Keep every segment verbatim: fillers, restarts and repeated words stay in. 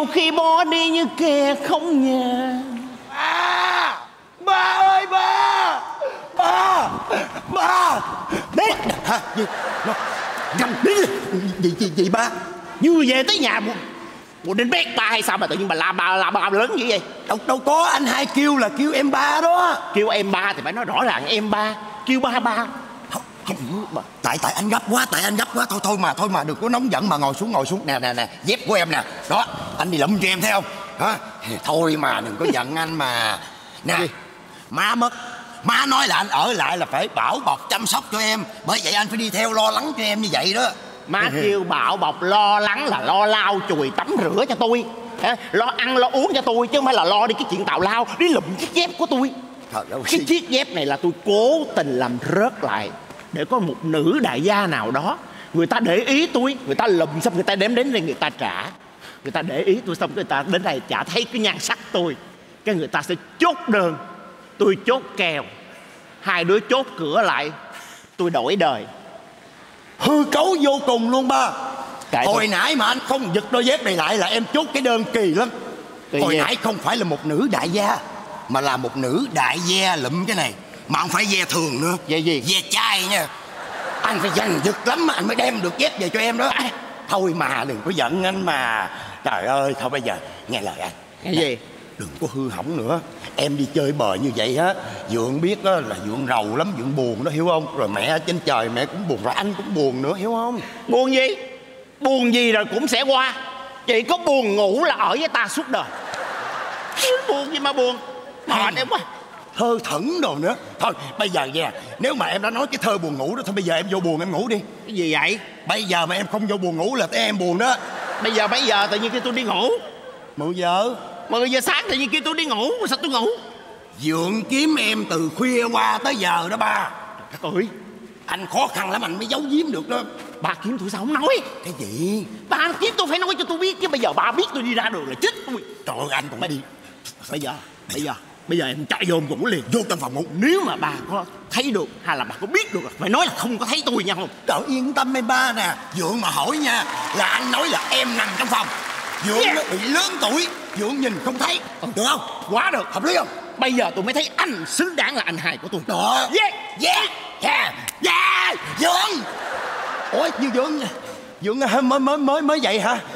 khi bỏ đi như kẻ không nhà. Ba, ba ơi ba, ba, ba. Đấy, hả? Gì? Nó, nhầm đi. Gì, gì, gì ba? Như về tới nhà buồn, buồn đến bét ba hay sao mà tự nhiên bà la ba la ba lớn như vậy? Đâu, đâu có, anh hai kêu là kêu em ba đó. Kêu em ba thì phải nói rõ ràng em ba. Kêu ba ba. Không, không, tại tại anh gấp quá, tại anh gấp quá. Thôi thôi mà, thôi mà đừng có nóng giận mà ngồi xuống, ngồi xuống. Nè nè nè, dép của em nè. Đó, anh đi lụm cho em thấy không? Hả? Thôi mà đừng có giận anh mà. Nè, má mất, má nói là anh ở lại là phải bảo bọc chăm sóc cho em. Bởi vậy anh phải đi theo lo lắng cho em như vậy đó. Má kêu bảo bọc lo lắng là lo lau chùi tắm rửa cho tôi, lo ăn lo uống cho tôi, chứ không phải là lo đi cái chuyện tào lao, đi lụm chiếc dép của tôi. Trời ơi, cái chiếc dép này là tôi cố tình làm rớt lại để có một nữ đại gia nào đó người ta để ý tôi, người ta lụm xong người ta đem đến đây người ta trả, người ta để ý tôi xong người ta đến đây chả thấy cái nhan sắc tôi, cái người ta sẽ chốt đơn, tôi chốt kèo, hai đứa chốt cửa lại, tôi đổi đời. Hư cấu vô cùng luôn ba. Cái Hồi thôi. nãy mà anh không giật đôi dép này lại là em chốt cái đơn kỳ lắm. Kỳ Hồi gì? nãy không phải là một nữ đại gia, mà là một nữ đại gia lụm cái này. Mà không phải ve thường nữa. Ve gì? Ve chai nha. Anh phải giành giật lắm mà anh mới đem được dép về cho em đó. À, thôi mà đừng có giận anh mà. Trời ơi, thôi bây giờ nghe lời anh. Cái gì? Đừng có hư hỏng nữa. Em đi chơi bời như vậy á, Dượng biết á là Dượng rầu lắm, Dượng buồn đó hiểu không? Rồi mẹ ở trên trời mẹ cũng buồn, rồi anh cũng buồn nữa hiểu không? Buồn gì? Buồn gì rồi cũng sẽ qua. Chỉ có buồn ngủ là ở với ta suốt đời. Buồn gì mà buồn. Mệt em quá. Thơ thẩn đồ nữa. Thôi bây giờ nha, nếu mà em đã nói cái thơ buồn ngủ đó, thôi bây giờ em vô buồn em ngủ đi. Cái gì vậy? Bây giờ mà em không vô buồn ngủ là tới em buồn đó. Bây giờ mấy giờ tự nhiên kêu tôi đi ngủ? Mười giờ. Mười giờ sáng tự nhiên kêu tôi đi ngủ. Sao tôi ngủ? Dượng kiếm em từ khuya qua tới giờ đó ba. Trời ơi, anh khó khăn lắm anh mới giấu giếm được đó. bà kiếm tôi sao không nói? Cái gì? Bà kiếm tôi phải nói cho tôi biết chứ. Bây giờ bà biết tôi đi ra đường là chết tôi. Trời ơi anh cũng đi. Bây giờ, bây giờ Bây giờ em chạy vô em ngủ liền. Vô trong phòng ngủ. Nếu mà bà có thấy được hay là bà có biết được, phải nói là không có thấy tôi nha không? Trời yên tâm em ba nè. Dượng mà hỏi nha là anh nói là em nằm trong phòng. Dượng Yeah. nó bị lớn tuổi, Dượng nhìn không thấy. Được không? Quá được. Hợp lý không? Bây giờ tôi mới thấy anh xứng đáng là anh hai của tôi. Đó. Yeah. Yeah. Yeah. Yeah. Dượng. Ủa như Dượng Dượng mới mới mới mới vậy hả?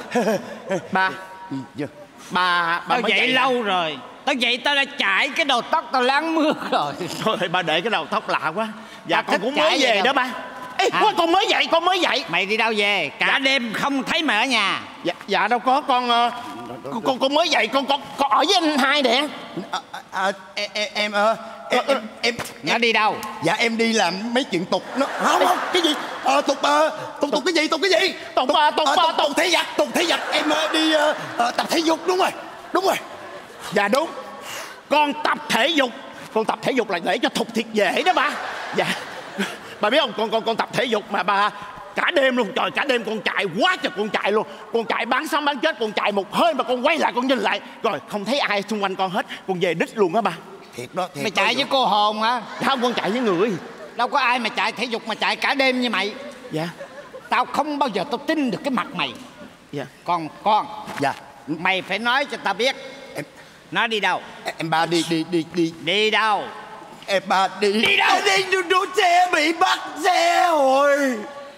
Ba Dạ. Bà bà Tao mới dậy hả? lâu rồi. Tao dậy tao đã chải cái đầu tóc tao láng mưa rồi. Thôi bà để cái đầu tóc lạ quá. Dạ Bà con thích cũng chải mới vậy về đâu. đó ba. Ê Hả? con, con mới dậy, con mới dậy. Mày đi đâu về? Cả Dạ. đêm không thấy mày ở nhà. Dạ, dạ đâu có con, uh, con con con mới dậy, con con con ở với anh hai nè. À, à, em em em ờ, em em em Nó đi đâu? dạ em đi làm mấy chuyện tục nó không không cái gì ờ, tục ờ, tục tục cái gì tục cái gì Tục, ờ, tục, ờ, ờ, tục tục thể dục tục thể dục em ờ, đi ờ, ờ, tập thể dục đúng rồi đúng rồi. Dạ đúng. Con tập thể dục, con tập thể dục là để cho thục thiệt dễ đó ba. Dạ. Bà biết không, con con con tập thể dục mà bà cả đêm luôn, trời cả đêm con chạy quá trời con chạy luôn. Con chạy bán sống bán chết, con chạy một hơi mà con quay lại con nhìn lại rồi không thấy ai xung quanh con hết, con về đích luôn á ba. Thiệt đó thiệt. Mày chạy với cô hồn hả? Không, con chạy với người. Đâu có ai mà chạy thể dục mà chạy cả đêm như mày. Dạ. Tao không bao giờ tao tin được cái mặt mày. Dạ. Con con Dạ mày phải nói cho tao biết em nó đi đâu. em ba đi đi đi đi Đi đâu? em ba đi Đi đâu? đi đu đu xe bị bắt xe rồi.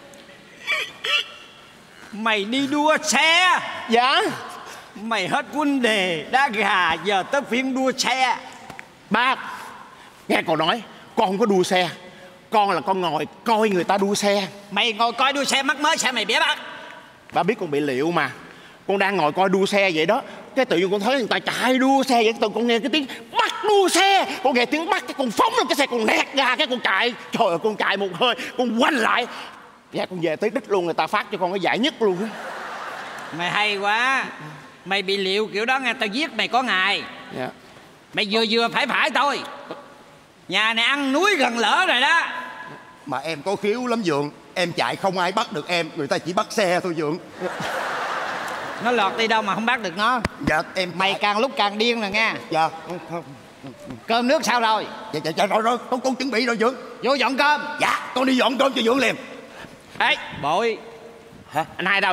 Mày đi đua xe. Dạ. Mày hết vấn đề đá gà, giờ tới phiên đua xe. Ba nghe con nói, con không có đua xe, con là con ngồi coi người ta đua xe. Mày ngồi coi đua xe mắc mới sao mày biết bắt? Ba biết con bị liệu mà. Con đang ngồi coi đua xe vậy đó, cái tự nhiên con thấy người ta chạy đua xe vậy, tự con nghe cái tiếng bắt đua xe, con nghe tiếng bắt cái con phóng lên cái xe, con nẹt ra cái con chạy. Trời ơi, con chạy một hơi con quanh lại, dạ con về tới đích luôn, người ta phát cho con cái giải nhất luôn á. Mày hay quá. Mày bị liệu kiểu đó nghe tao giết mày có ngày. Dạ. Mày vừa vừa phải phải thôi. Nhà này ăn núi gần lỡ rồi đó. Mà em có khiếu lắm Dượng, em chạy không ai bắt được em, người ta chỉ bắt xe thôi Dượng. Nó lọt đi đâu mà không bắt được nó. Dạ em Mày càng lúc càng điên rồi nha. dạ không không Cơm nước sao rồi? dạ dạ, dạ rồi rồi con con chuẩn bị rồi Dượng. Vô dọn cơm. Dạ con đi dọn cơm cho Dượng liền. Ê bội. Hả? Anh hai đâu vậy?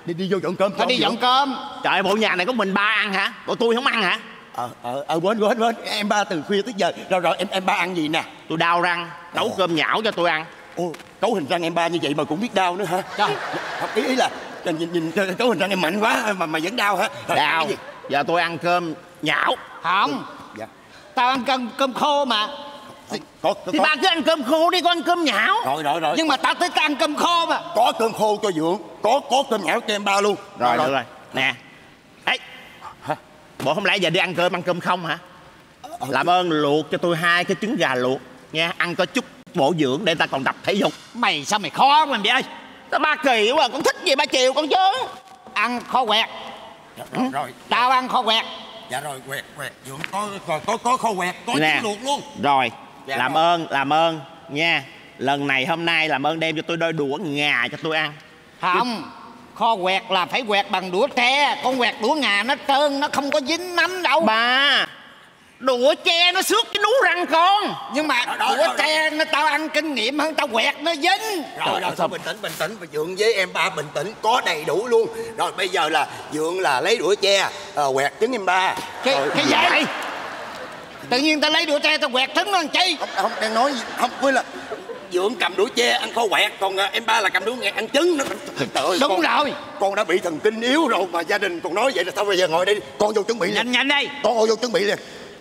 Đi đi vô dọn cơm. Tao đi dọn cơm. Trời ơi, bộ nhà này có mình ba ăn hả? Bộ tôi không ăn hả? Ờ ờ ờ quên quên quên em ba từ khuya tới giờ rồi rồi em em ba ăn gì nè? Tôi đau răng nấu Ồ. cơm nhão cho tôi ăn. Ô, cấu hình răng em ba như vậy mà cũng biết đau nữa hả? Trời, ý ý là nhìn nhìn cấu hình răng em mạnh quá mà mà vẫn đau hả? Rồi, Đau. cái gì? Giờ tôi ăn cơm nhão. Không, Dạ. tao ăn cơm cơm khô mà. Có, có, có, Thì ba cứ ăn cơm khô đi, con ăn cơm nhão. rồi rồi rồi. Nhưng mà tao tới tao ăn cơm khô mà. Có cơm khô cho Dượng, có có cơm nhão cho em ba luôn. Rồi được rồi. Nè. Ấy. Hả? Bộ không lẽ giờ đi ăn cơm ăn cơm không hả? Làm ơn luộc cho tôi hai cái trứng gà luộc nha, ăn có chút bổ dưỡng để ta còn tập thể dục. Mày sao mày khó mày ơi. Tao ba kỳ quá, con thích gì ba chiều con chứ. Ăn kho quẹt. Rồi, rồi. Tao ăn kho quẹt. Dạ rồi, quẹt quẹt Dượng có có có, có khô quẹt, có Nè. trứng luộc luôn. Rồi, Dạ làm rồi. ơn, làm ơn nha. Lần này hôm nay làm ơn đem cho tôi đôi đũa ngà cho tôi ăn. Không, kho quẹt là phải quẹt bằng đũa tre. Con quẹt đũa ngà nó trơn, nó không có dính mắm đâu. Ba, đũa tre nó xước cái nú răng con. Nhưng mà Đó, đó, đũa đó, đó. tre nó tao ăn kinh nghiệm hơn, tao quẹt nó dính. Rồi Trời rồi, sao- bình tĩnh bình tĩnh và Dượng với em ba bình tĩnh, có đầy đủ luôn. Rồi bây giờ là Dượng là lấy đũa tre ờ, quẹt trứng em ba. Cái, Rồi, cái gì? Tự nhiên tao lấy đũa tre tao quẹt trứng nó làm chi? Không, không đang nói gì, không quên là Dượng cầm đũa tre ăn kho quẹt, còn à, em ba là cầm đũa ngẹt ăn trứng. Nó trời ơi, Đúng con, rồi. con đã bị thần kinh yếu rồi mà gia đình còn nói vậy là thôi bây giờ ngồi đây đi. Con vô chuẩn bị liền. Nhanh nhanh đi. Con vô chuẩn bị liền.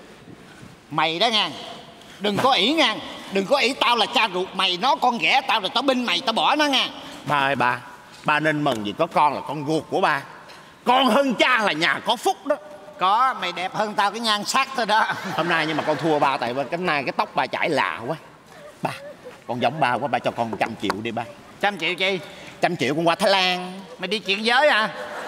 Mày đó nha, đừng có ỷ nha. Đừng có ỷ tao là cha ruột mày, nó con ghẻ tao rồi tao binh mày, tao bỏ nó nha. Ba ơi ba, ba nên mừng vì có con là con ruột của ba. Con hơn cha là nhà có phúc đó. Có, mày đẹp hơn tao cái nhan sắc thôi đó. Hôm nay nhưng mà con thua ba tại cái nay cái tóc ba chải lạ quá. Ba, con giống ba quá, ba cho con một trăm triệu đi ba. Trăm triệu chi? Trăm triệu con qua Thái Lan. Mày đi chuyện giới à?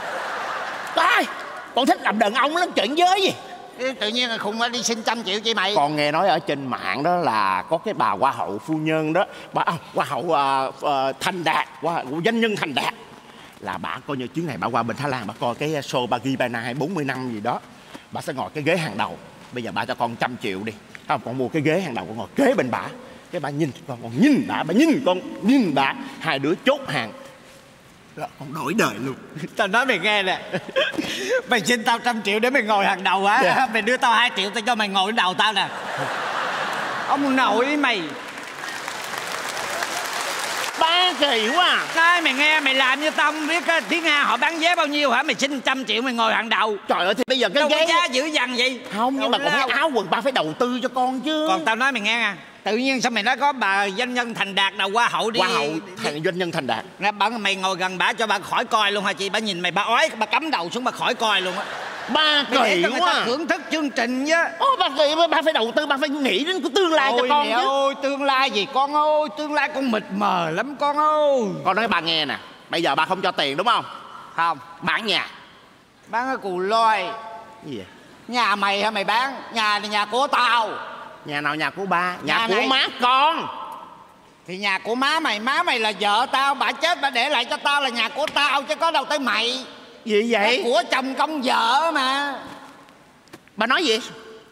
Ai, con thích làm đàn ông lắm, chuyện giới gì. Ê, tự nhiên là khùng quá đi xin trăm triệu chi mày? Con nghe nói ở trên mạng đó là có cái bà hoa hậu phu nhân đó, bà à, hoa hậu uh, uh, Thành Đạt, hoa hậu doanh nhân Thành Đạt, là bà coi như chuyến này bà qua bên Thái Lan, bà coi cái show bà ghi bài này bốn mươi năm gì đó, bà sẽ ngồi cái ghế hàng đầu. Bây giờ bà cho con trăm triệu đi, không, con mua cái ghế hàng đầu, con ngồi kế bên bà, cái bà nhìn con, con nhìn bà, bà nhìn con, nhìn bà, hai đứa chốt hàng. Đó, con đổi đời luôn. Tao nói mày nghe nè. Mày xin tao trăm triệu để mày ngồi hàng đầu á. Dạ. Mày đưa tao hai triệu tao cho mày ngồi đến đầu tao nè. Ông nội mày. Ba kỳ quá à. Cái mày nghe mày làm như tao không biết á, tiếng Nga họ bán vé bao nhiêu hả? Mày xin trăm triệu mày ngồi hàng đầu. Trời ơi, thì bây giờ cái Đâu có ghế giá dữ dằn vậy. không, nhưng mà Đâu còn cái lao. áo quần ba phải đầu tư cho con chứ. Còn tao nói mày nghe nha, tự nhiên sao mày nói có bà doanh nhân Thành Đạt nào hoa hậu đi. Hoa hậu thằng doanh nhân Thành Đạt. Nè, bà mày ngồi gần bà cho bà khỏi coi luôn hả chị? Bà nhìn mày bà ói, bà cắm đầu xuống bà khỏi coi luôn á. Ba Mày để kỳ cho người quá ta à. thưởng thức chương trình chứ. Ô, ba kỳ, ba phải đầu tư, ba phải nghĩ đến cái tương lai cho Ôi con mẹ chứ. ơi, tương lai gì con ơi, tương lai con mịt mờ lắm con ơi. Con nói ba nghe nè, bây giờ ba không cho tiền đúng không? Không, Bán nhà. bán cái cù loi. Cái gì vậy? Nhà mày hả mày bán? Nhà này nhà của tao. Nhà nào nhà của ba? Nhà, Nhà của này. má con. Thì nhà của má mày, má mày là vợ tao, bà chết bà để lại cho tao là nhà của tao chứ có đâu tới mày. Gì Cái vậy? của chồng công vợ mà. Ba nói gì?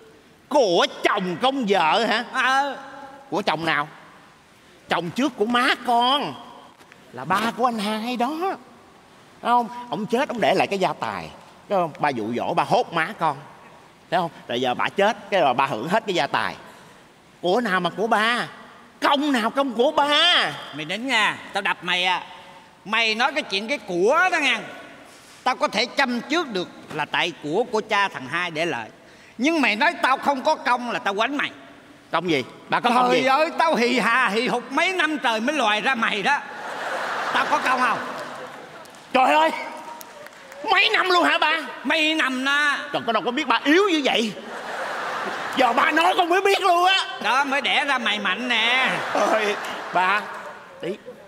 Của chồng công vợ hả? Ờ. Của chồng nào? Chồng trước của má con, là ba của anh hai đó. Thấy không? Ông chết ông để lại cái gia tài. Thấy không? Ba dụ dỗ ba hốt má con. Thấy không? Rồi giờ bà chết, cái rồi ba hưởng hết cái gia tài. Của nào mà của ba? Công nào công của ba? Mày nín nha, tao đập mày à. Mày nói cái chuyện cái của đó nha, tao có thể chăm trước được là tại của của cha thằng hai để lại. Nhưng mày nói tao không có công là tao quánh mày. Công gì? Ba có công Trời gì? ơi, tao hì hà hì hục mấy năm trời mới lòi ra mày đó. Tao có công không? Trời ơi, mấy năm luôn hả ba? Mấy năm na. Trời, con đâu có biết ba yếu như vậy. Giờ ba nói con mới biết luôn á. Đó mới đẻ ra mày mạnh nè. Ôi, ba đi.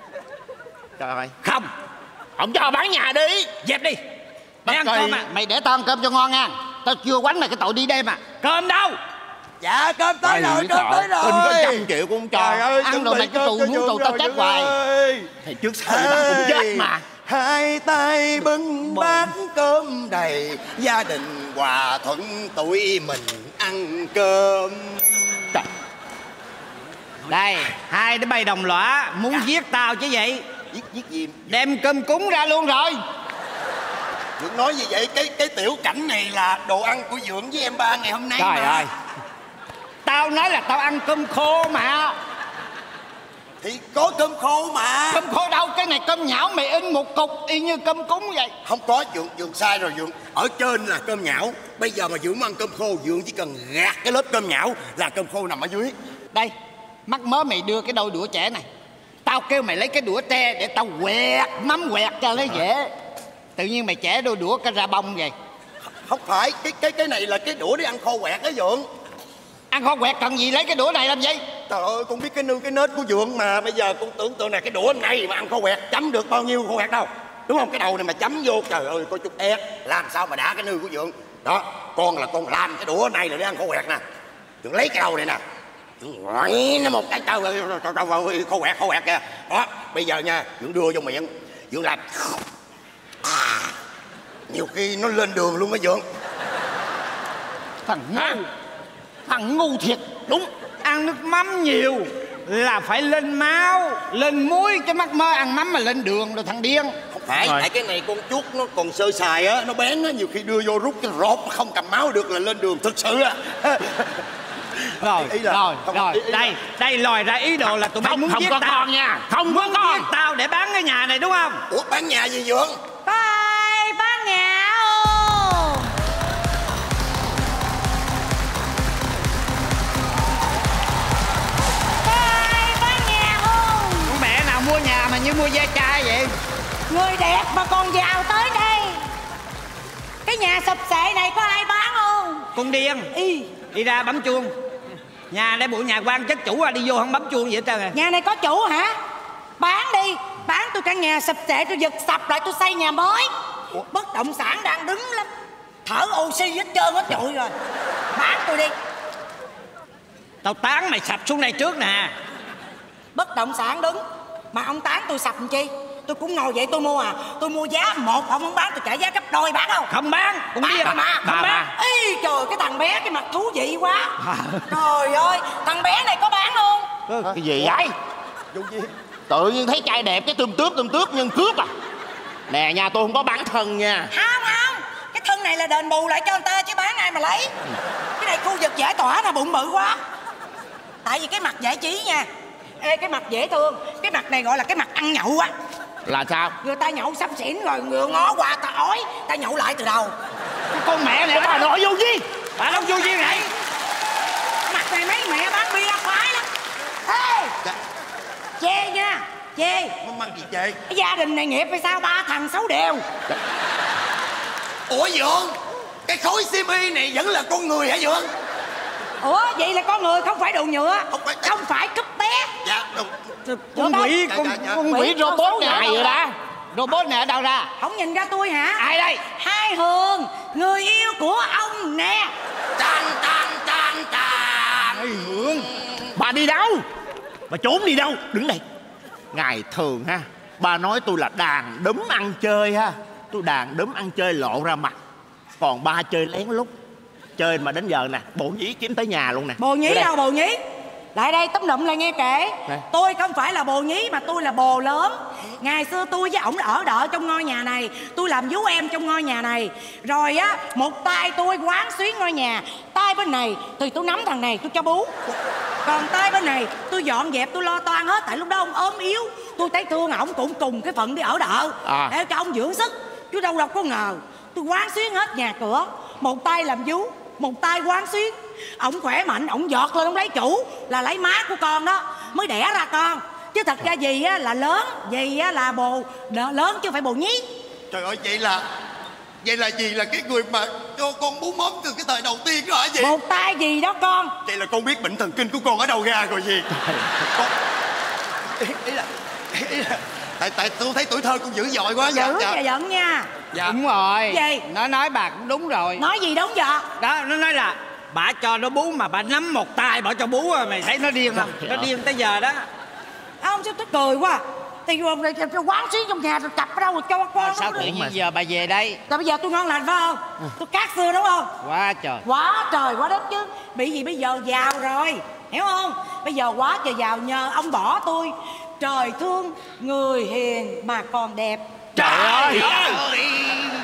Trời ơi, Không, không cho bán nhà đi. dẹp đi. Mày ăn Bắt cơm cây. à? Mày để tao ăn cơm cho ngon nha. Tao chưa quánh mày cái tội đi đêm à. Cơm đâu? Dạ cơm tới Ba rồi, nghĩ cơm sợ. tới rồi. Tin có trăm triệu cũng không cho. Trời ơi, Ăn chuẩn đồ bị này cái cơm tù cho muốn Dượng tù tao rồi, chết Dượng hoài. ơi. Thì trước sau gì ba cũng chết mà. Hai tay bưng bát cơm đầy, gia đình hòa thuận tụi mình ăn cơm. Trời, Đây, hai đứa bay đồng lõa muốn giết tao chứ vậy. Giết giết gì? Đem cơm cúng ra luôn rồi. Dượng nói gì vậy? Cái cái tiểu cảnh này là đồ ăn của Dượng với em ba ngày hôm nay. Trời mà. ơi, tao nói là tao ăn cơm khô mà. Thì có cơm khô mà. Cơm khô đâu, cái này cơm nhão mày in một cục y như cơm cúng vậy. Không có, Dượng, Dượng sai rồi Dượng. Ở trên là cơm nhão. Bây giờ mà Dượng muốn ăn cơm khô, Dượng chỉ cần gạt cái lớp cơm nhão là cơm khô nằm ở dưới. Đây, mắc mớ mày đưa cái đôi đũa trẻ này. Tao kêu mày lấy cái đũa tre để tao quẹt mắm quẹt cho lấy dễ. Tự nhiên mày chẻ đôi đũa cái ra bông vậy. Không phải, cái cái cái này là cái đũa để ăn khô quẹt đó Dượng. Ăn khô quẹt cần gì lấy cái đũa này làm gì? Trời ơi, con biết cái nư cái nết của Dượng mà. Bây giờ con tưởng tượng này, cái đũa này mà ăn khô quẹt chấm được bao nhiêu khô quẹt đâu, đúng không? Cái đầu này mà chấm vô, trời ơi, có chút ép. Làm sao mà đã cái nư của Dượng. Đó, con là con làm cái đũa này là để ăn khô quẹt nè. Dượng lấy cái đầu này nè, ngoại nó một cái tao khô quẹt khô quẹt kìa. Đó, bây giờ nha, Dượng đưa vô miệng, Dượng làm à, nhiều khi nó lên đường luôn á Dượng. Thằng ngu, thằng ngu thiệt. Đúng, ăn nước mắm nhiều là phải lên máu, lên muối, cái mắc mơ ăn mắm mà lên đường rồi thằng điên. Không phải, tại cái này con chút nó còn sơ sài á, nó bén á, nhiều khi đưa vô rút cái rột không cầm máu được là lên đường thực sự á. Rồi, ý là, rồi, không, rồi, ý, ý đây, là... đây lòi ra ý đồ là tụi bay Không, muốn không giết có tao con nha. Không muốn có con. giết tao để bán cái nhà này đúng không? Ủa, bán nhà gì Dượng? Có ai bán nhà không? Có ai bán nhà không? Con mẹ nào mua nhà mà như mua da chai vậy? Người đẹp mà còn giàu tới đây. Cái nhà sập xệ này có ai bán không? Con điên. Y. Đi ra bấm chuông. Nhà đây bộ nhà quan chết chủ à, đi vô không bấm chuông vậy hết trơn à. Nhà này có chủ hả? Bán đi. Bán tôi căn nhà sập xệ, tôi giật sập lại tôi xây nhà mới. Ủa? Bất động sản đang đứng lắm, thở oxy hết trơn hết trụi rồi. Bán tôi đi. Tao tán mày sập xuống đây trước nè. Bất động sản đứng mà ông tán tôi sập làm chi? Tôi cũng ngồi vậy tôi mua à. Tôi mua giá một, ông không bán tôi trả giá gấp đôi. Bán không? Không bán. Con bán điên mà, mà. không bán. Ý trời, cái thằng bé cái mặt thú vị quá. Trời ơi, thằng bé này có bán không? Cái gì vậy? Tự nhiên thấy trai đẹp cái tươm tướp tươm tướp nhân cướp à. Nè, nhà tôi không có bán thân nha. Không không, cái thân này là đền bù lại cho người ta chứ bán ai mà lấy. Cái này khu vực giải tỏa là bụng bự quá. Tại vì cái mặt giải trí nha. Ê, cái mặt dễ thương. Cái mặt này gọi là cái mặt ăn nhậu á. Là sao? Người ta nhậu sắp xỉn rồi, người ngó qua ta ói, ta nhậu lại từ đầu. Con mẹ này bà nội vô gì? Bà đâu vô duyên vậy? Mặt này mấy mẹ bán bia khoái lắm. Ê, chê nha, chê. Mắc gì chê? Cái gia đình này nghiệp hay sao, ba thằng sáu đều. Ủa Dượng, cái khối simi này vẫn là con người hả Dượng? Ủa, vậy là con người không phải đồ nhựa. Không phải. Không phải cúp bé. Dạ, đúng. Con quỷ, con, dạ, dạ. con quỷ Quỷ con robot số này đâu rồi ra? đó. Robot này ở đâu ra? Không nhìn ra tôi hả? Ai đây? Hai Hường, người yêu của ông nè. Tan tan tan tan. Hai Hường. Bà đi đâu? Bà trốn đi đâu? Đứng đây. Ngày thường ha, bà nói tôi là đàn đúm ăn chơi ha. Tôi đàn đúm ăn chơi lộ ra mặt. Còn ba chơi lén lút. Chơi mà đến giờ nè, bộ nhí kiếm tới nhà luôn nè. Bồ nhí đâu bồ nhí? Lại đây tóm lụm lại nghe kể. Nè. Tôi không phải là bồ nhí mà tôi là bồ lớn. Ngày xưa tôi với ổng ở đợ trong ngôi nhà này. Tôi làm vú em trong ngôi nhà này. Rồi á, một tay tôi quán xuyến ngôi nhà. Tay bên này thì tôi nắm thằng này tôi cho bú. Còn tay bên này tôi dọn dẹp tôi lo toan hết. Tại lúc đó ông ốm yếu. Tôi thấy thương ổng cũng cùng cái phận đi ở đợ à. để cho ông dưỡng sức. Chứ đâu đâu có ngờ tôi quán xuyến hết nhà cửa. Một tay làm vú, một tay quán xuyến. Ổng khỏe mạnh, ổng giọt lên, ổng lấy chủ. Là lấy má của con đó mới đẻ ra con. Chứ thật ra dì á là lớn, dì á là bồ đỡ lớn chứ không phải bồ nhí. Trời ơi, vậy là vậy là dì là cái người mà cho con bú mớm từ cái thời đầu tiên đó hả dì? Một tay dì đó con. Vậy là con biết bệnh thần kinh của con ở đâu ra rồi dì? Con... Ý, ý là ý là tại tại tôi thấy tuổi thơ con dữ dội quá. Dữ và giận nha. Dạ. Đúng rồi. Gì? Nó nói bà cũng đúng rồi. Nói gì đúng vậy? Đó, nó nói là bà cho nó bú mà bà nắm một tay bà cho bú rồi. Mày thấy nó điên không? Nó điên tới giờ đó. Ông sao tôi cười quá. Thì rồi tôi quán xuyến trong nhà rồi cặp ở đâu rồi cho con. À, sao tự nhiên giờ bà về đây? Rồi bây giờ tôi ngon lành phải không? Tôi cát xưa đúng không? Quá trời. Quá trời quá đất chứ. Bị gì bây giờ giàu rồi, hiểu không? Bây giờ quá trời giàu nhờ ông bỏ tôi. Trời thương người hiền mà còn đẹp. Trời ơi!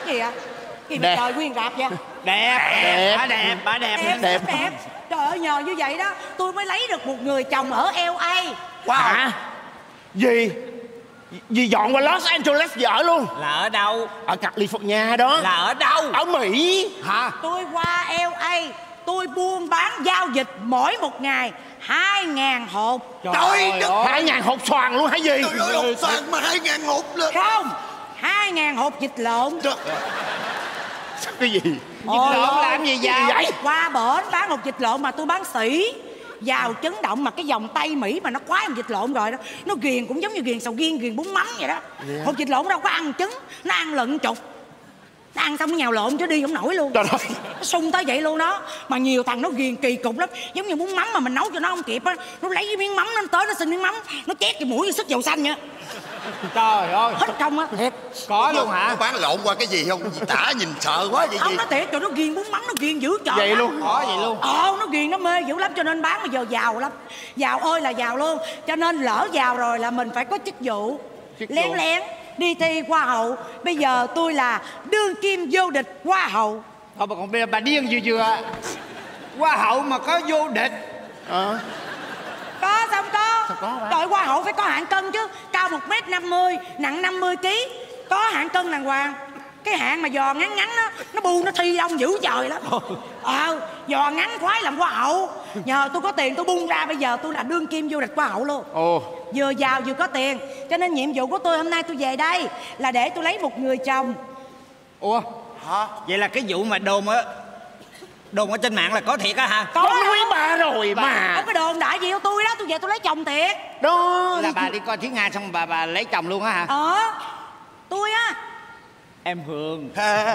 gì vậy? Gì mà Đẹp. trời nguyên rạp vậy? Đẹp, Đẹp. bà đẹp, bà đẹp. Đẹp, Đẹp. đẹp, đẹp. Trời ơi, nhờ như vậy đó tôi mới lấy được một người chồng ở lờ a. Wow. Hả? Gì? Gì dọn qua Los Angeles vợ luôn? Là ở đâu? Ở California đó. Là ở đâu? Ở Mỹ. Hả? Tôi qua lờ a, tôi buôn bán giao dịch mỗi một ngày hai ngàn hộp. Trời đất. Hai ngàn hộp xoàn luôn hả gì? Trời ơi, hộp xoàn mà hai ngàn hộp lên. Không, hai ngàn hộp vịt lộn. Trời. Cái gì? Ôi lộn ơi, làm gì vào? vậy? Qua bển bán hộp vịt lộn mà tôi bán sỉ. Vào chấn động mà cái dòng Tây Mỹ mà nó khoái hộp vịt lộn rồi đó. Nó ghiền cũng giống như ghiền sầu riêng, ghiền bún mắm vậy đó. Yeah. Hộp vịt lộn đâu có ăn trứng, nó ăn lợn trục. Nó ăn xong nó nhào lộn chứ đi không nổi luôn. Trời ơi. Nó sung tới vậy luôn đó. Mà nhiều thằng nó ghiền kỳ cục lắm. Giống như bún mắm mà mình nấu cho nó không kịp á, nó lấy cái miếng mắm nó tới nó xin miếng mắm, nó chét cái mũi sức dầu xanh vậy. Trời ơi. Hết công á, thiệt. Có luôn hả? Có bán lộn qua cái gì không? Tả nhìn sợ quá vậy Ông gì? nó thiệt rồi, nó ghiền bún mắm, nó ghiền dữ trời. Vậy lắm. luôn? Có vậy luôn. Ờ, nó ghiền nó mê dữ lắm cho nên bán bây giờ giàu lắm. Giàu ơi là giàu luôn. Cho nên lỡ giàu rồi là mình phải có chức vụ. Chức Lén vụ. lén đi thi hoa hậu. Bây giờ tôi là đương kim vô địch hoa hậu. Thôi mà còn bây giờ bà điên vừa vừa. Hoa hậu mà có vô địch. Ờ. Có xong có. Sao có hả? Đội hoa hậu phải có hạng cân chứ. Cao một mét năm mươi, nặng năm mươi ký. Có hạng cân đàng hoàng. Cái hạng mà giò ngắn ngắn đó, nó bu nó thi ông dữ trời lắm. Ờ, giò ngắn khoái làm hoa hậu. Nhờ tôi có tiền tôi bung ra, bây giờ tôi là đương kim vô địch hoa hậu luôn. Ồ. Vừa giàu vừa có tiền. Cho nên nhiệm vụ của tôi hôm nay tôi về đây là để tôi lấy một người chồng. Ủa? Hả? Vậy là cái vụ mà đồn á, đồn ở trên mạng là có thiệt á hả? Có Có đó. nói bà rồi mà. Không có đồn đại gì của tôi đó. Tôi về tôi lấy chồng thiệt. Đó. Là bà đi coi Thúy Nga xong bà bà lấy chồng luôn á hả? Ờ, tôi á. Em Hương.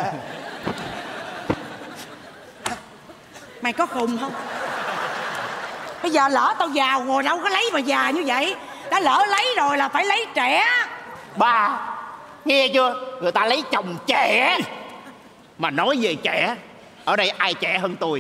Mày có khùng không? Bây giờ lỡ tao giàu ngồi đâu có lấy mà già như vậy. Đã lỡ lấy rồi là phải lấy trẻ. Bà nghe chưa? Người ta lấy chồng trẻ. Mà nói về trẻ, ở đây ai trẻ hơn tôi?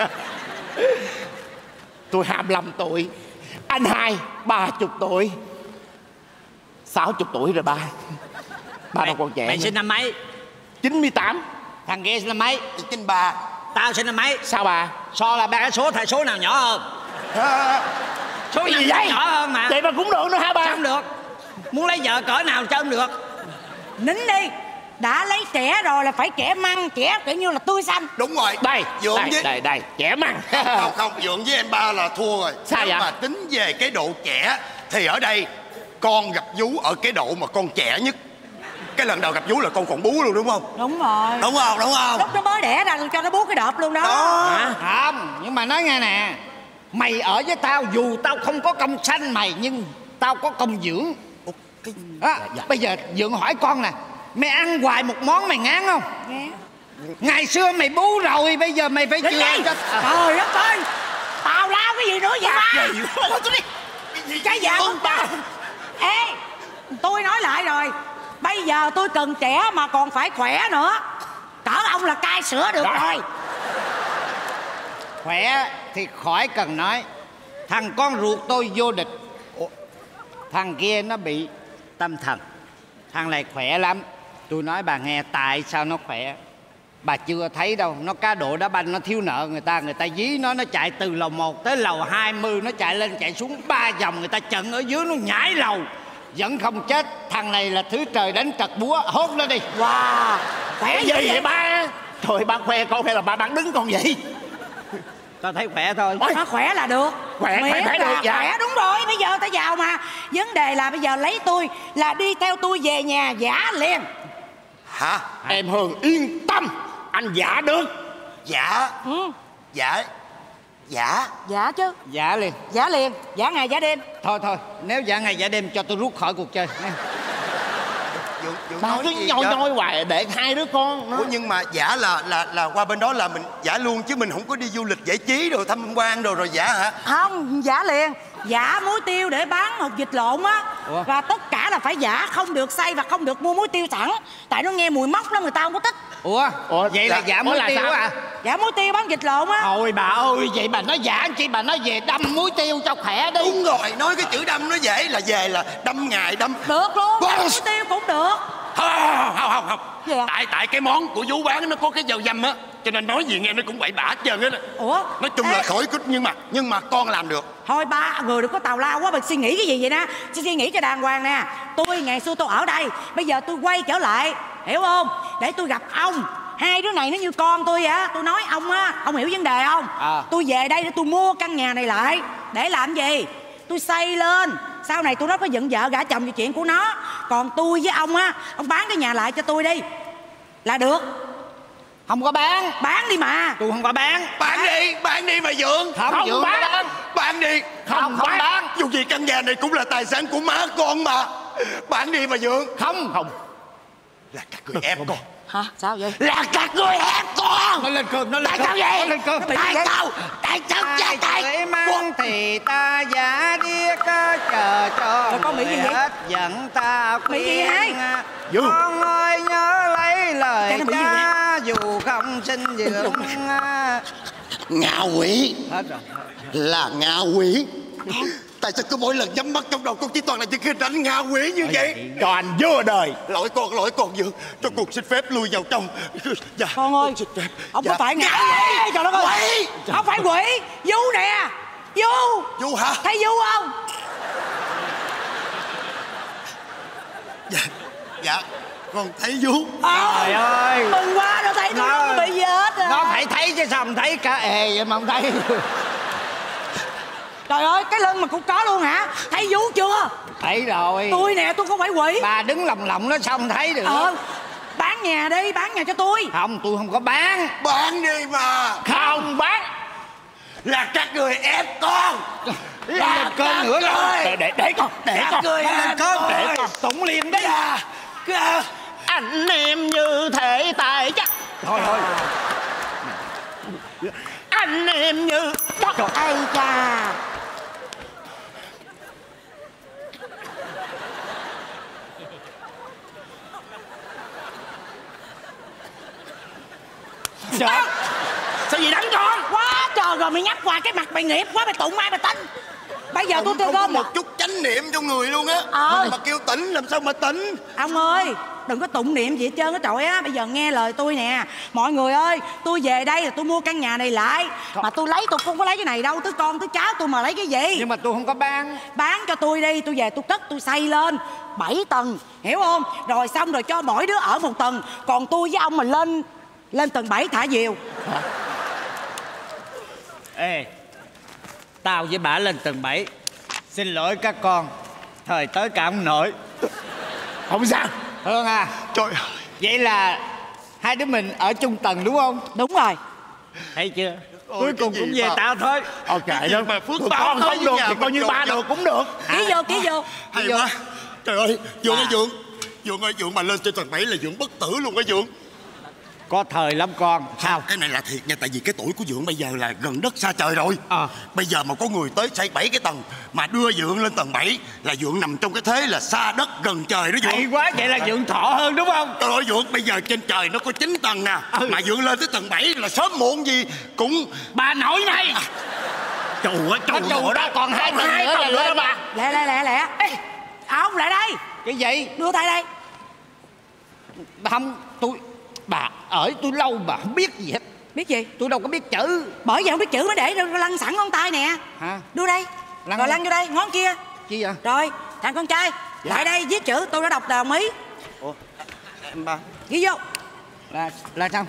Tôi hai mươi lăm tuổi. Anh hai ba mươi tuổi. sáu mươi tuổi rồi ba. Ba đâu còn trẻ Mày nữa. sinh năm mấy? chín mươi tám. Thằng kia sinh năm mấy? Chín ba. Tao sinh năm mấy? Sao bà? So là ba cái số thầy số nào nhỏ hơn? Số Cái nào gì vậy? nhỏ hơn mà. Vậy mà cũng được nữa hả bà? Sao không được? Muốn lấy vợ cỡ nào cho không được? Nín đi. Đã lấy trẻ rồi là phải trẻ măng, trẻ kiểu như là tươi xanh. Đúng rồi. Đây, Dượng đây, với đây, đây, trẻ măng. không không Dượng với em ba là thua rồi. Sao Nếu vậy? mà tính về cái độ trẻ thì ở đây con gặp vú ở cái độ mà con trẻ nhất. Cái lần đầu gặp vú là con còn bú luôn đúng không? Đúng rồi. Đúng không? Đúng không? Lúc nó mới đẻ ra tôi cho nó bú cái đợp luôn đó. Đó. Hả? Không, nhưng mà nói nghe nè. Mày ở với tao dù tao không có công sanh mày, nhưng tao có công dưỡng. Cái... Đó, bây giờ Dượng hỏi con nè, mày ăn hoài một món mày ngán không? Nghe. Ngày xưa mày bú rồi, bây giờ mày phải Đến chừa đây. cho... Trời đất ơi. Tào lao cái gì nữa vậy ba? gì quá tôi đi. Cái dạ con ba. Ê, tôi nói lại rồi. Bây giờ tôi cần trẻ mà còn phải khỏe nữa. Cỡ ông là cai sữa được Đó. rồi. Khỏe thì khỏi cần nói. Thằng con ruột tôi vô địch. Thằng kia nó bị tâm thần. Thằng này khỏe lắm. Tôi nói bà nghe tại sao nó khỏe. Bà chưa thấy đâu. Nó cá độ đá banh, nó thiếu nợ người ta. Người ta dí nó, nó chạy từ lầu một tới lầu hai mươi. Nó chạy lên chạy xuống ba vòng. Người ta chận ở dưới, nó nhảy lầu vẫn không chết. Thằng này là thứ trời đánh trật búa. Hốt nó đi. Wow. Khỏe Cái gì vậy ba? Trời, ba khoe con hay là ba bán đứng con vậy? Tao thấy khỏe thôi. Nó khỏe là được. Khỏe, khỏe, Miễn khỏe là được, dạ. khỏe, đúng rồi. Bây giờ tao giàu mà. Vấn đề là bây giờ lấy tôi là đi theo tôi về nhà giả liền. Hả? Em Hương yên tâm, anh giả được. Dạ. Ừ. Dạ. Dạ. Giả chứ. Dạ liền. Giả liền. Giả ngày giả đêm. Thôi thôi, nếu dạ ngày dạ đêm cho tôi rút khỏi cuộc chơi nha. Dượng, Dượng Ba nói cứ gì nhoi vậy? nhoi hoài để hai đứa con nó. Ủa nhưng mà giả là là là qua bên đó là mình giả luôn chứ mình không có đi du lịch giải trí rồi tham quan rồi rồi giả hả? Không, giả liền. Giả muối tiêu để bán hột vịt lộn á. Ủa? Và tất cả là phải giả, không được xay và không được mua muối tiêu sẵn. Tại nó nghe mùi mốc lắm, người ta không có thích. Ủa, Ủa, vậy là dạ, giả ủa muối là tiêu sao? à? Giả muối tiêu bán vịt lộn á. Thôi bà ơi, vậy bà nói giả chi, bà nói về đâm muối tiêu cho khỏe đi. Đúng rồi, nói cái chữ đâm nó dễ là về là đâm ngày đâm. Được luôn, Boss. muối tiêu cũng được. Thôi Không không không. Gì ạ? Tại tại cái món của vú bán nó có cái dầu dăm á, cho nên nói gì nghe nó cũng bậy bạ hết trơn á. Ủa? Nói chung Ê, là khỏi cứ, nhưng mà nhưng mà con làm được. thôi ba người đừng có tào lao quá, bà suy nghĩ cái gì vậy nè. Suy nghĩ cho đàng hoàng nè. Tôi ngày xưa tôi ở đây, bây giờ tôi quay trở lại, hiểu không? Để tôi gặp ông. Hai đứa này nó như con tôi vậy á. Tôi nói ông á, ông hiểu vấn đề không? À. Tôi về đây để tôi mua căn nhà này lại. Để làm gì? Tôi xây lên, sau này tôi nó có giận vợ gả chồng về chuyện của nó. Còn tôi với ông á, ông bán cái nhà lại cho tôi đi là được. Không có bán. Bán đi mà. Tôi không có bán. Bán đi, bán đi mà Dượng. Không, Không Dượng bán. có bán. Bán đi. Không, không bán. bán. Dù gì căn nhà này cũng là tài sản của má con mà. Bán đi mà Dượng. Không không. Là các người ép con. Hả? Sao vậy? Là các người ép con. Nó lên cơm, nó lên Tại cơm. sao Nó vậy? lên cơm. Tại sao? Tại sao? Ai Tại tuổi con. mang thì ta giả điếc chờ cho Rồi con bị gì người vậy? hết giận ta Bị gì khuyên. vậy? Dượng. Con ơi nhớ lấy lời Cái nó bị gì cha dù không xin dưỡng. Ngạ quỷ. Hết rồi. Là ngạ quỷ. Tại sao cứ mỗi lần nhắm mắt trong đầu con chỉ toàn là những cái rảnh ngạ quỷ như vậy? Cho anh vừa đời. Lỗi con, lỗi con Dượng. Cho con xin phép lui vào trong. Dạ. Con ơi, xin phép. ông Dạ. có phải ngã quỷ? Trời đất ơi. Quỷ. Không phải quỷ. Vú nè. Vú. Vú hả? Thấy vú không? Dạ. Dạ. Con thấy vú. Trời ơi. Mừng quá, nó thấy tôi Nó- nó bị gì hết à. Nó phải thấy chứ sao không thấy cả ề vậy mà không thấy. Trời ơi, cái lưng mà cũng có luôn hả? Thấy vú chưa? Thấy rồi. Tôi nè, tôi không phải quỷ. Bà đứng lồng lộng nó sao không thấy được. Ờ, bán nhà đi, bán nhà cho tôi. Không, tôi không có bán. Bán đi mà. Không bán. Là các người ép con. Là lên cơn nữa đó. Để để để con, để Các con. người Lên ép cơn. con. Để con tụng liền đấy. Dạ. Dạ. Anh em như thể tài chắc. Thôi thôi. Anh em như đất. Ây cha. Trời. Sao gì đánh con? Quá trời rồi, mày nhắc hoài cái mặt mày nghiệp quá, mày tụng ai mày tính. Bây giờ tôi Ông tôi không có gom một một. chút chánh niệm trong người luôn á. Ờ. Mà kêu tỉnh làm sao mà tỉnh. Ông ơi, đừng có tụng niệm gì hết trơn á trội á. Bây giờ nghe lời tôi nè. Mọi người ơi, tôi về đây là tôi mua căn nhà này lại. Mà tôi lấy, tôi không có lấy cái này đâu. Tới con, tới cháu tôi mà lấy cái gì. Nhưng mà tôi không có bán. Bán cho tôi đi, tôi về tôi cất, tôi xây lên bảy tầng, hiểu không? Rồi xong rồi cho mỗi đứa ở một tầng. Còn tôi với ông mà lên lên tầng bảy thả diều. Ê, tao với bà lên tầng bảy. Xin lỗi các con, thời tới cả ông nội. Không sao. Hương à, Trời ơi. vậy là hai đứa mình ở chung tầng đúng không? Đúng rồi. Thấy chưa? Ôi, Cuối cái cùng gì cũng về mà- tao thôi. Ok Cái gì đó. mà phước Tụi báo con tới không với được nhà thì mình coi như trộn ba vặt. được cũng được. Ký vô, ký vô. Hay Dượng. quá. Trời ơi, Dượng ơi À. Dượng. Dượng ơi Dượng mà lên trên tầng bảy là Dượng bất tử luôn á Dượng. Có thời lắm con. Sao? Cái này là thiệt nha, tại vì cái tuổi của Dượng bây giờ là gần đất xa trời rồi. Ờ. Bây giờ mà có người tới xây bảy cái tầng mà đưa Dượng lên tầng bảy là Dượng nằm trong cái thế là xa đất gần trời đó Hay Dượng. quá, vậy là Dượng thọ hơn đúng không? Trời ơi Dượng, bây giờ trên trời nó có chín tầng nè. Ừ. Mà Dượng lên tới tầng bảy là sớm muộn gì cũng... Bà nội này. Chù á, Nó chù chù nữa ta đó. còn hai tầng Hai nữa là tầng nữa lên bà. Lẹ lẹ lẹ lẹ. Ê, ông lại đây. Cái gì? Đưa tay đây. Không, tôi... Bà ở tôi lâu bà không biết gì hết. Biết gì? Tôi đâu có biết chữ. Bởi vì không biết chữ mới để lăn sẵn ngón tay nè. Hả? Đưa đây. Lăn Rồi đâu? lăn vô đây, ngón kia. Chi vậy? Rồi, thằng con trai, lại đây viết chữ, tôi đã đọc đồng ý. Ủa, em ba. Ghi vô. Là là sao?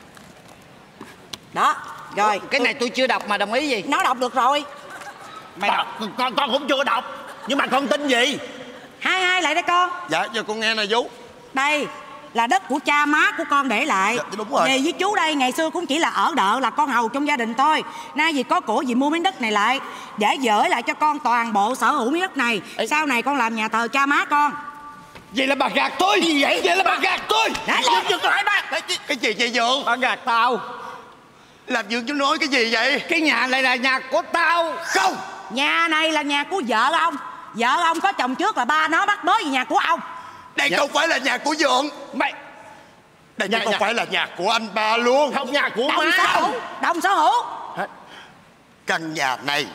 Đó, rồi. Cái này tôi chưa đọc mà đồng ý gì? Nó đọc được rồi. Mày Bà, đọc. con con cũng chưa đọc. Nhưng mà con tin gì? Hai hai lại đây con. Dạ, giờ con nghe nè vú. Đây là đất của cha má của con để lại. Dạ, đúng rồi. Về với chú đây ngày xưa cũng chỉ là ở đợ, là con hầu trong gia đình thôi. Nay vì có cổ gì mua miếng đất này lại để dỡ lại cho con toàn bộ sở hữu miếng đất này. Ê. Sau này con làm nhà thờ cha má con. Vậy là bà gạt tôi. Gì vậy? Vậy là bà gạt tôi. Đã Dượng, lên. Dượng, cái cái cái gì vậy Dượng? Bà gạt tao. Làm Dượng chú nói cái gì vậy? Cái nhà này là nhà của tao. Không. Nhà này là nhà của vợ ông. Vợ ông có chồng trước là ba nó bắt bớ về nhà của ông. Đây Dạ. không phải là nhà của Dượng. Mày... Đây Nhà- không nhà- phải là nhà của anh ba luôn. Không, nhà của Đồng má. sở hữu. Đồng sở hữu. Căn nhà này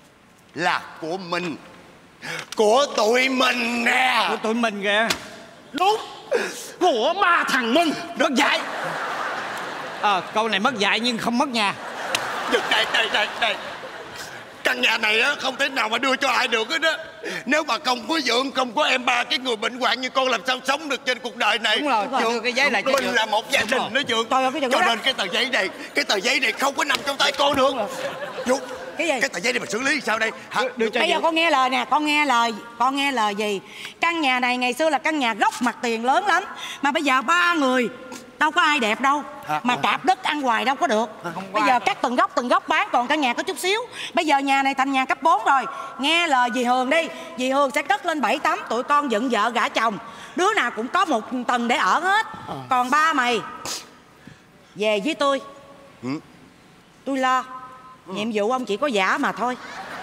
là của mình. Của tụi mình nè. Của tụi mình kìa. Đúng. Của ba thằng Minh. Mất dạy. Ờ à, câu này mất dạy nhưng không mất nhà. Đây đây đây đây. Căn nhà này á không thể nào mà đưa cho ai được hết á. Nếu mà không có Dượng, không có em ba, cái người bệnh hoạn như con làm sao sống được trên cuộc đời này. Đúng rồi, đưa cái giấy này cho Mình Dượng. là một gia đình đó Dượng. Trời ơi, cái cho nên cái tờ giấy này, cái tờ giấy này không có nằm trong tay con được. Dượng, cái gì? Cái tờ giấy này mà xử lý sao đây hả? Đưa cho Bây giờ Dượng. con nghe lời nè, con nghe lời, con nghe lời gì? Căn nhà này ngày xưa là căn nhà gốc mặt tiền lớn lắm, mà bây giờ ba người đâu có ai đẹp đâu. Hả? Mà cạp đất ăn hoài đâu có được. Bây giờ cắt từng góc từng góc bán, còn căn nhà có chút xíu. Bây giờ nhà này thành nhà cấp bốn rồi. Nghe lời dì Hường đi, dì Hường sẽ cất lên bảy tám, tụi con dựng vợ gả chồng, đứa nào cũng có một tầng để ở hết. Còn ba mày về với tôi. Ừ. Tôi lo. Nhiệm vụ ông chỉ có giả mà thôi.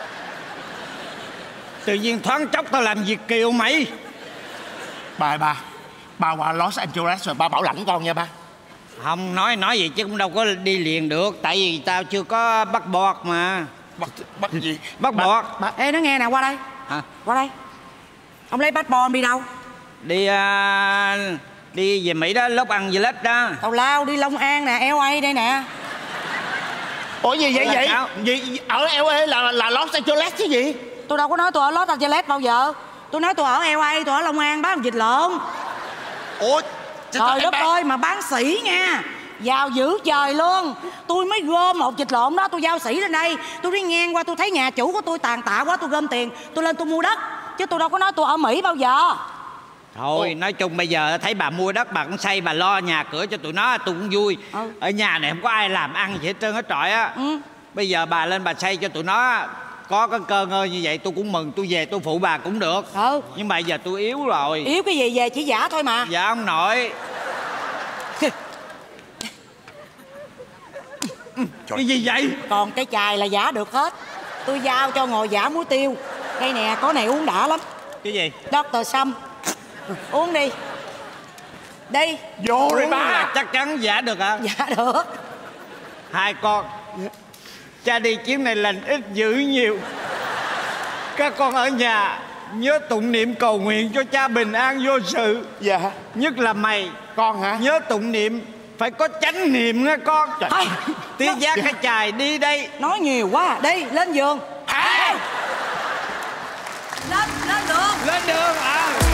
Tự nhiên thoáng chốc tao làm việc kiều mày. Ba ba ba qua Los Angeles rồi ba bảo lãnh con nha ba. Không nói nói gì chứ cũng đâu có đi liền được. Tại vì tao chưa có bắt bọt mà. Bắt, bắt gì? Bắt bọt. Ê nó nghe nè, qua đây. Hả? Qua đây. Ông lấy bát bò đi đâu? Đi uh, đi về Mỹ đó, Los Angeles đó. Tào lao đi Long An nè, L A đây nè. Ủa gì vậy Là vậy? sao? Gì ở L A là là Los Angeles chứ gì? Tôi đâu có nói tôi ở Los Angeles bao giờ. Tôi nói tôi ở L A, tôi ở Long An bán vịt lộn. Ủa? Trời đất ơi, mà bán sỉ nha. Giàu dữ trời luôn. Tôi mới gom một vịt lộn đó, tôi giao sỉ lên đây. Tôi đi ngang qua tôi thấy nhà chủ của tôi tàn tạ quá, tôi gom tiền, tôi lên tôi mua đất. Chứ tôi đâu có nói tôi ở Mỹ bao giờ. Thôi nói chung bây giờ thấy bà mua đất bà cũng xây, bà lo nhà cửa cho tụi nó, tôi cũng vui. Ừ. Ở nhà này không có ai làm ăn gì hết trơn hết trọi á. Ừ. Bây giờ bà lên bà xây cho tụi nó có cái cơ ngơi như vậy tôi cũng mừng, tôi về tôi phụ bà cũng được. Ừ. Nhưng mà giờ tôi yếu rồi. Yếu cái gì, về chỉ giả thôi mà. Dạ ông nội. Cái gì vậy? Còn cái chài là giả được hết. Tôi giao cho ngồi giả muối tiêu. Đây nè, có này uống đã lắm. Cái gì? Doctor Sâm. Uống đi. Đi. Vô rồi Uống ba. là chắc chắn giả được hả? Dạ được. Hai con, cha đi chuyến này lành ít dữ nhiều. Các con ở nhà nhớ tụng niệm cầu nguyện cho cha bình an vô sự. Dạ. Nhất là mày, Con hả? nhớ tụng niệm phải có chánh niệm nghe con. Trời. Thôi, Tí giác cái chài đi đây. nói nhiều quá. Đi, lên giường. À. Lên, lên đường. Lên đường à.